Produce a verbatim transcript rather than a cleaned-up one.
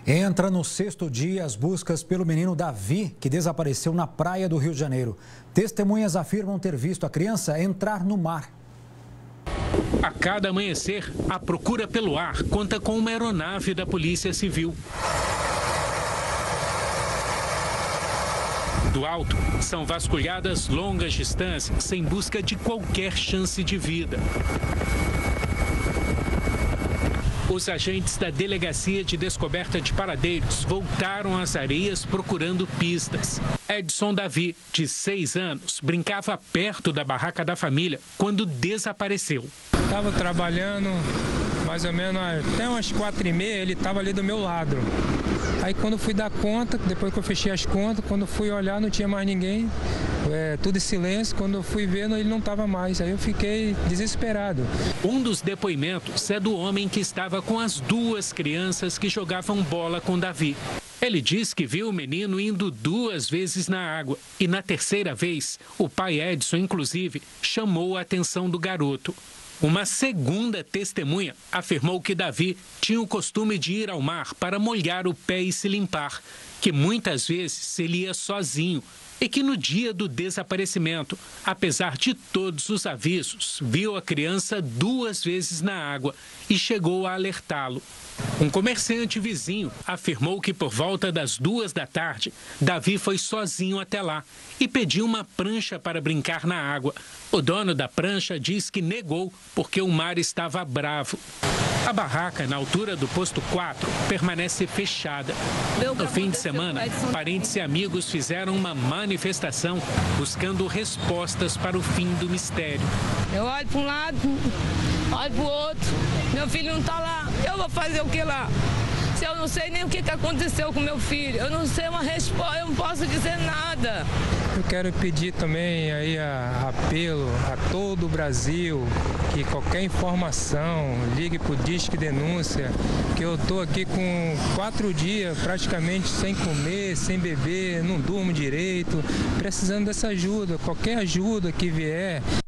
Entra no sexto dia as buscas pelo menino Davi, que desapareceu na praia do Rio de Janeiro. Testemunhas afirmam ter visto a criança entrar no mar. A cada amanhecer, a procura pelo ar conta com uma aeronave da Polícia Civil. Do alto, são vasculhadas longas distâncias em busca de qualquer chance de vida. Os agentes da Delegacia de Descoberta de Paradeiros voltaram às areias procurando pistas. Edson Davi, de seis anos, brincava perto da barraca da família quando desapareceu. Estava trabalhando mais ou menos até umas quatro e meia, ele estava ali do meu lado. Aí quando fui dar conta, depois que eu fechei as contas, quando fui olhar não tinha mais ninguém, é, tudo em silêncio. Quando eu fui vendo ele não estava mais, aí eu fiquei desesperado. Um dos depoimentos é do homem que estava com as duas crianças que jogavam bola com Davi. Ele diz que viu o menino indo duas vezes na água e na terceira vez, o pai Edson, inclusive, chamou a atenção do garoto. Uma segunda testemunha afirmou que Davi tinha o costume de ir ao mar para molhar o pé e se limpar, que muitas vezes ele ia sozinho e que no dia do desaparecimento, apesar de todos os avisos, viu a criança duas vezes na água e chegou a alertá-lo. Um comerciante vizinho afirmou que por volta das duas da tarde, Davi foi sozinho até lá e pediu uma prancha para brincar na água. O dono da prancha diz que negou porque o mar estava bravo. A barraca, na altura do posto quatro, permanece fechada. No fim de semana, parentes e amigos fizeram uma manifestação buscando respostas para o fim do mistério. Eu olho para um lado, olho para o outro, meu filho não está lá, eu vou fazer o que lá? Se eu não sei nem o que aconteceu com meu filho, eu não sei uma resposta, eu não posso dizer nada. Eu quero pedir também aí a, apelo a todo o Brasil que qualquer informação ligue para o Disque Denúncia, que eu estou aqui com quatro dias praticamente sem comer, sem beber, não durmo direito, precisando dessa ajuda, qualquer ajuda que vier.